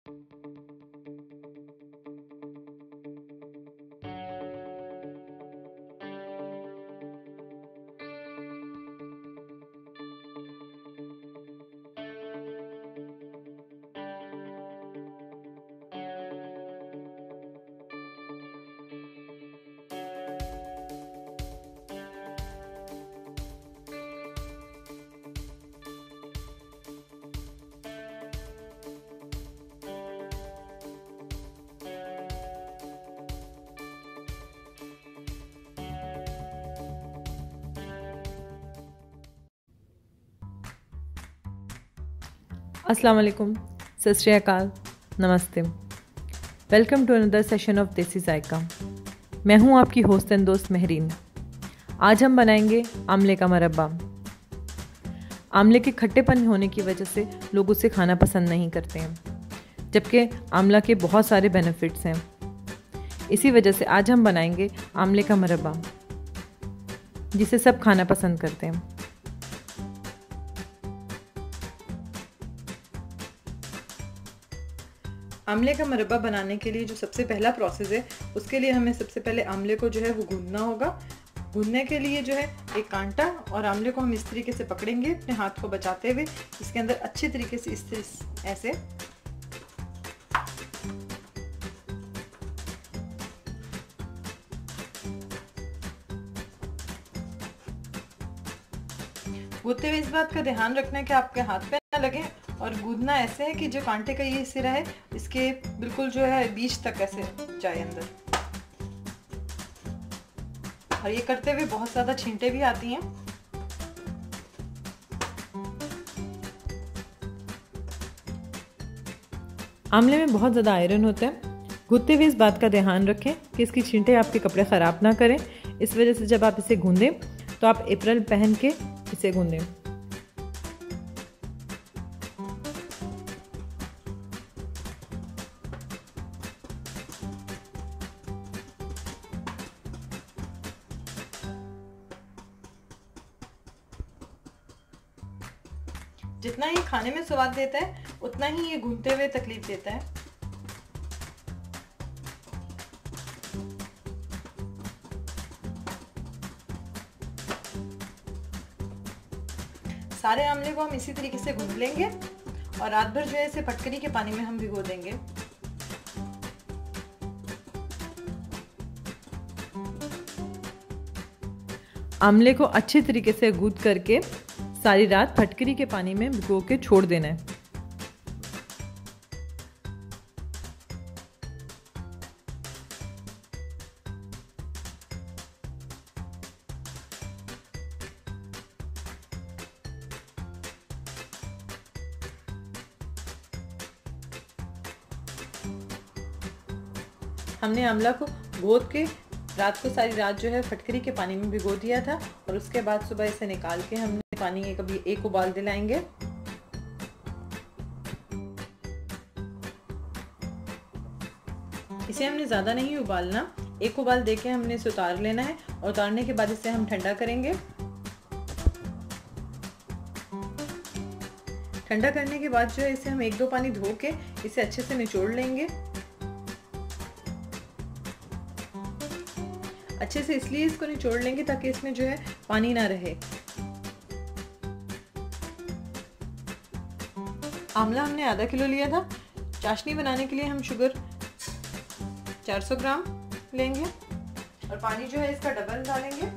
अस्सलाम वालेकुम, सत श्री अकाल, नमस्ते। Welcome to another session of Desi Zayka. मैं हूं आपकी होस्ट एंड दोस्त महरीन। आज हम बनाएंगे आमले का मरब्बा। आमले के खट्टेपन होने की वजह से लोग उसे खाना पसंद नहीं करते हैं, जबकि आमला के बहुत सारे बेनिफिट्स हैं। इसी वजह से आज हम बनाएंगे आमले का मरब्बा, जिसे सब खाना पसंद करते हैं। आमले का मरब्बा बनाने के लिए जो सबसे पहला प्रोसेस है, उसके लिए हमें सबसे पहले आमले को जो है वो गूंदना होगा। गूंदने के लिए जो है एक कांटा और आमले को हम इस तरीके से पकड़ेंगे, अपने हाथ को बचाते हुए इसके अंदर अच्छे तरीके से ऐसे गूंदते हुए इस बात का ध्यान रखना है कि आपके हाथ पे ना लगे, और गूंदना ऐसे है कि जो कांटे का ये सिरा है इसके बिल्कुल जो है बीच तक ऐसे जाए अंदर। और ये करते हुए बहुत ज़्यादा छींटे भी आती हैं। आमले में बहुत ज़्यादा आयरन होता है। गूंदते हुए इस बात का ध्यान रखें कि इसकी छींटे आपके कपड़े ख़राब ना करें। इस वजह से जब आप इसे गूंदें तो आप एप्रन पहन के इसे गूंदें। जितना ही खाने में स्वाद देता है, उतना ही ये गूंदते हुए तकलीफ देता है। सारे आमले को हम इसी तरीके से गूंद लेंगे और रात भर जो है इसे फटकरी के पानी में हम भिगो देंगे। आमले को अच्छे तरीके से गूंद करके सारी रात फटकरी के पानी में भिगो के छोड़ देना है। हमने आमला को गोद के रात को सारी रात जो है फटकरी के पानी में भिगो दिया था, और उसके बाद सुबह इसे निकाल के हमने पानी कभी एक उबाल दिलाएंगे। इसे हमने ज़्यादा नहीं उबालना, एक उबाल देके हमने इसे उतार लेना है, और उतारने के बाद इसे हम ठंडा करेंगे। ठंडा करने के बाद जो है इसे हम एक दो पानी धो के इसे अच्छे से निचोड़ लेंगे। अच्छे से इसलिए इसको निचोड़ लेंगे ताकि इसमें जो है पानी ना रहे। आमला हमने आधा किलो लिया था। चाशनी बनाने के लिए हम शुगर 400 ग्राम लेंगे और पानी जो है इसका डबल डालेंगे।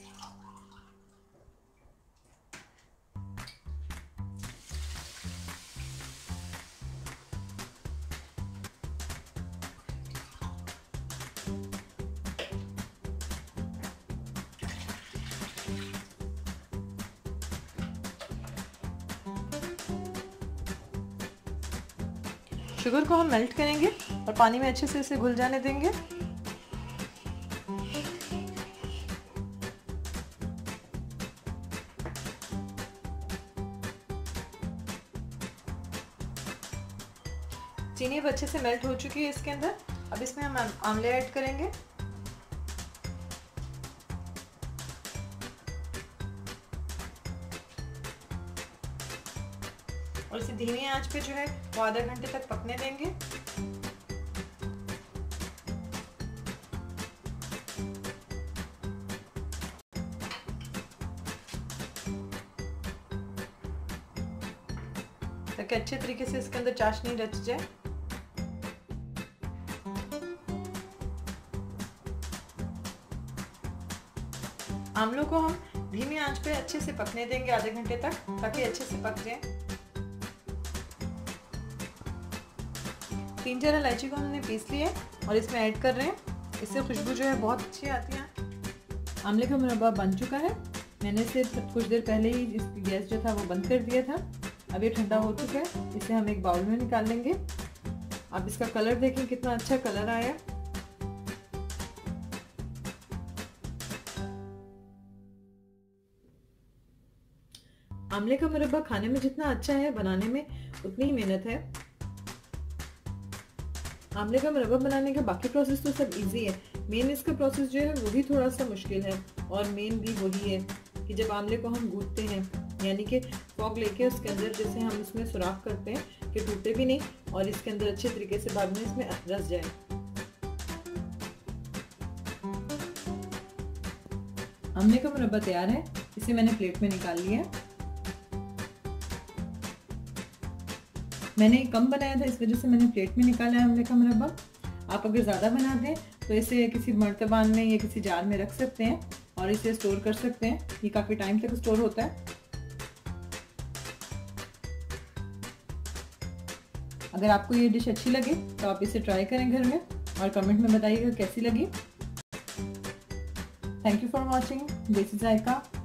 शुगर को हम मेल्ट करेंगे और पानी में अच्छे से इसे घुल जाने देंगे। चीनी अब अच्छे से मेल्ट हो चुकी है इसके अंदर। अब इसमें हम आमले ऐड करेंगे। और इसे धीमी आंच पे जो है वो आधे घंटे तक पकने देंगे। ताकि अच्छे तरीके से इसके अंदर चाशनी रच जाए। आमलों को हम धीमी आंच पे अच्छे से पकने देंगे आधे घंटे तक, ताकि अच्छे से पक जाए। 3-4 इलायची को हमने पीस लिया और इसमें ऐड कर रहे हैं। इससे खुशबू जो है बहुत अच्छी आती है। आमले का मुरब्बा बन चुका है। मैंने इसे कुछ देर पहले ही इसकी गैस जो था वो बंद कर दिया था। अब ये ठंडा हो चुका है। इसे हम एक बाउल में निकाल लेंगे। अब इसका कलर देखें कितना अच्छा कलर आया। आमले का मुरब्बा खाने में जितना अच्छा है, बनाने में उतनी ही मेहनत है। आमले का मुरब्बा बनाने का बाकी प्रोसेस तो सब इजी है। मेन इसका प्रोसेस जो है वो भी थोड़ा सा मुश्किल है, और मेन भी वही है कि जब आमले को हम गूंथते हैं, यानी कि फॉग लेके उसके अंदर जैसे हम इसमें सुराख करते हैं कि टूटे भी नहीं और इसके अंदर अच्छे तरीके से बाद में इसमें रस जाए। आमले का मुरब्बा तैयार है। इसे मैंने प्लेट में निकाल लिया। मैंने कम बनाया था, इस वजह से मैंने प्लेट में निकाला है आमले का मुरब्बा। आप अगर ज़्यादा बना दें तो इसे किसी मर्तबान में या किसी जार में रख सकते हैं और इसे स्टोर कर सकते हैं। ये काफ़ी टाइम तक स्टोर होता है। अगर आपको ये डिश अच्छी लगे तो आप इसे ट्राई करें घर में और कमेंट में बताइएगा कैसी लगी। थैंक यू फॉर वॉचिंग देसी जायका।